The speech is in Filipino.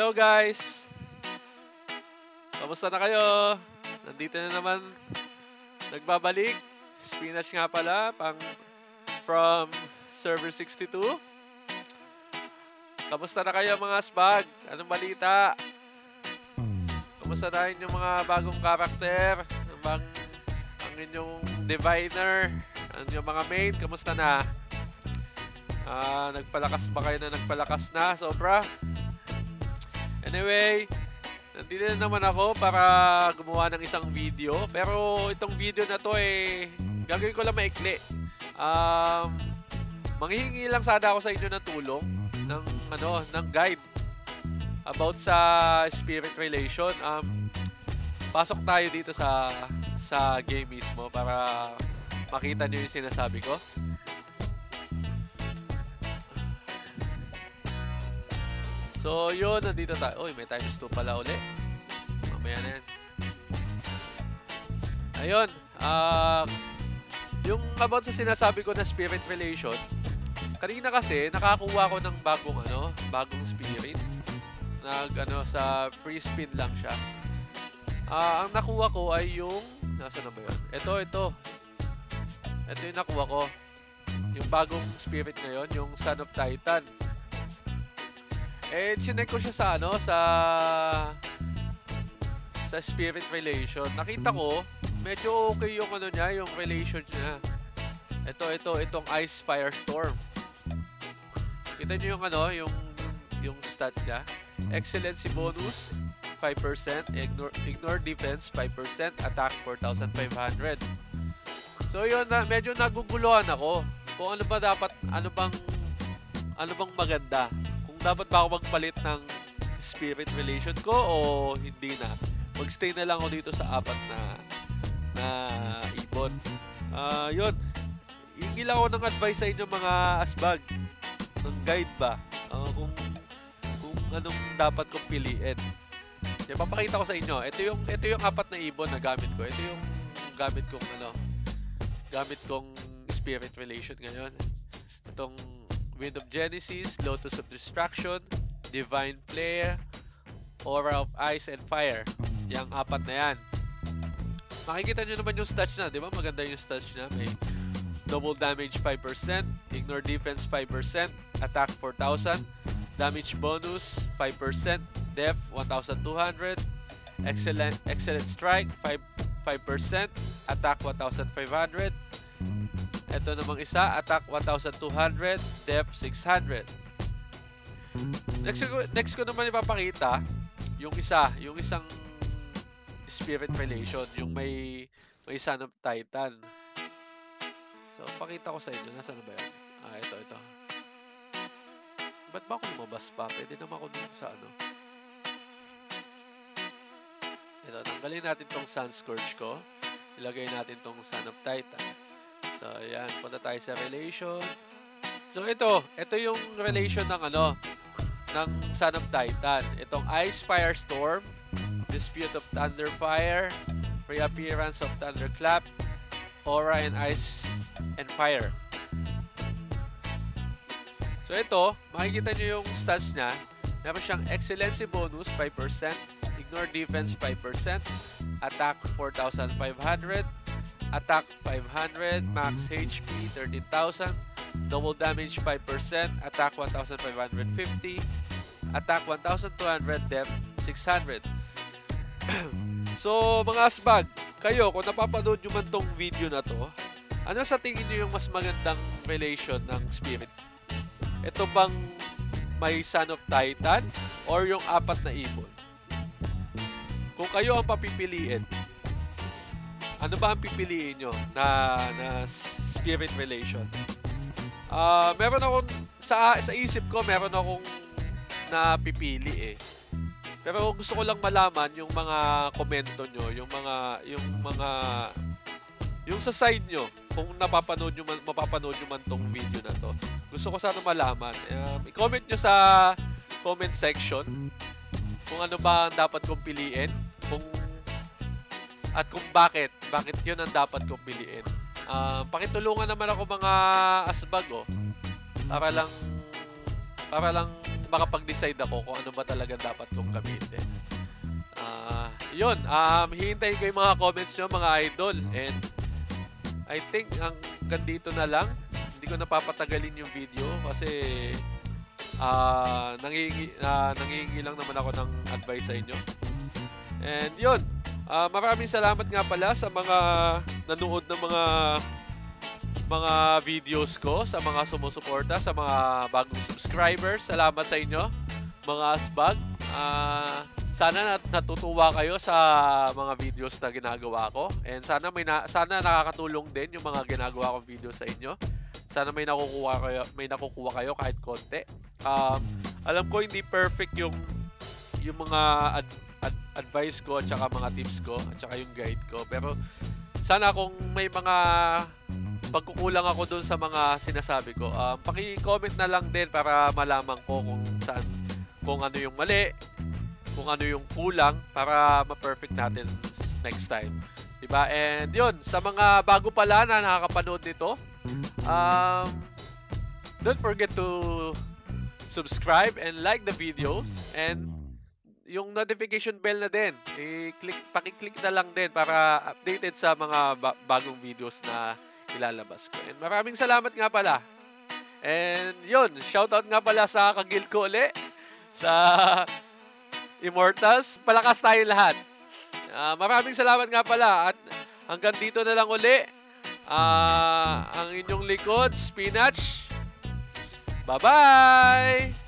Hello guys! Kamusta na kayo? Nandito na naman, nagbabalik. Spinach nga pala, from server 62. Kamusta na kayo mga asbag? Anong balita? Kamusta na yung mga bagong karakter? Ang inyong diviner? Ang inyong mga main? Kamusta na? Nagpalakas ba kayo na nagpalakas na? Sobra? Anyway, nandito na naman ako para gumawa ng isang video. Pero itong video na to gagawin ko lang maikli. Manghihingi lang sana ako sa inyo ng tulong ng guide about sa spirit relation. Pasok tayo dito sa game mismo para makita niyo yung sinasabi ko. So, yun, nandito tayo. Uy, may times 2 pala uli. Mamaya na yan. Ayun. Yung about sa sinasabi ko na spirit relation, kanina kasi, nakakuha ko ng bagong spirit. Sa free spin lang siya. Ang nakuha ko ay yung, nasa na ba yun? Ito. Ito yung nakuha ko. Yung bagong spirit ngayon, yung Son of Titan. Chinek ko siya sa spirit relation. Nakita ko, medyo okay yung yung relation niya. Itong Ice Firestorm. Kita niyo yung stat niya. Excellency bonus 5%, ignore defense 5%, attack 4,500. So yun, medyo naguguluhan ako. Kung ano bang maganda. Dapat ba ako magpalit ng spirit relation ko o hindi na? Magstay na lang ako dito sa 4 na ibon. Yun. Hingi lang ako ng advice sa inyo mga asbag. Ng guide ba? Kung anong dapat kong piliin. Papakita ko sa inyo. Ito yung 4 na ibon na gamit ko. Ito yung gamit kong spirit relation ngayon. Itong Wind of Genesis, Lotus of Distraction, Divine Flare, Aura of Ice and Fire. Yang 4 na yan. Makikita nyo naman yung stats na, di ba? Maganda yung stats na. May double damage 5%, ignore defense 5%, attack 4,000, damage bonus 5%, def 1,200, excellent strike 5%, attack 1,500. Ito namang isa, attack 1,200, def 600. Next ko naman ipapakita yung isang spirit relation, yung may Son of Titan. So, pakita ko sa inyo. Nasaan na ba yan? Ito. Ba't ba ako lumabas pa? Pwede naman ako dun sa Ito, tanggalin natin tong Sun Scourge ko. Ilagay natin tong Son of Titan. So, ayan. Punta tayo sa relation. So, ito yung relation ng Son of Titan. Itong Ice Firestorm, Dispute of Thunderfire, Reappearance of Thunderclap, Aura and Ice and Fire. So, ito, makikita nyo yung stats niya. Meron siyang Excellency bonus 5%, Ignore defense 5%, Attack 4,500, Attack 500, Max HP 13,000, Double damage 5%, Attack 1,550, Attack 1,200, Def 600. So, mga asbag, kayo, kung napapanood nyo man tong video na to, ano sa tingin nyo yung mas magandang relation ng spirit? Ito bang may Son of Titan or yung 4 na ibon? Kung kayo ang papipiliin, ano ba ang pipiliin nyo na spirit relation? Meron akong, sa isip ko, meron akong napipili Pero gusto ko lang malaman yung mga komento nyo, yung sa side nyo, kung mapapanood nyo man tong video na to. Gusto ko sana malaman. I-comment nyo sa comment section kung ano ba ang dapat kong piliin, at kung bakit yun ang dapat kong piliin. Pakitulungan naman ako mga asbag para lang makapag-decide ako kung ano ba talaga dapat kong gamitin. Yun, hihintayin ko yung mga comments nyo, mga idol. And I think hanggang dito na lang. Hindi ko napapatagalin yung video kasi nangihingi lang naman ako ng advice sa inyo. And yun, maraming salamat nga pala sa mga nanood ng mga videos ko, sa mga sumusuporta, sa mga bagong subscribers. Salamat sa inyo, mga asbag. Sana natutuwa kayo sa mga videos na ginagawa ko. And sana nakakatulong din yung mga ginagawa kong videos sa inyo. Sana may nakukuha kayo kahit konti. Alam ko hindi perfect yung mga advice ko at saka mga tips ko at saka yung guide ko. Pero sana kung may mga pagkukulang ako dun sa mga sinasabi ko, paki-comment na lang din para malaman ko kung ano yung mali, kung ano yung kulang para ma-perfect natin next time. Diba? And yun, sa mga bago pala na nakakapanood nito, don't forget to subscribe and like the videos, and yung notification bell na din, paki-click na lang din para updated sa mga bagong videos na ilalabas ko. And maraming salamat nga pala. And yun, shoutout nga pala sa ka-guild ko uli, sa Immortals. Palakas tayo lahat. Maraming salamat nga pala. At hanggang dito na lang uli. Ang inyong likod, Spinach. Bye-bye!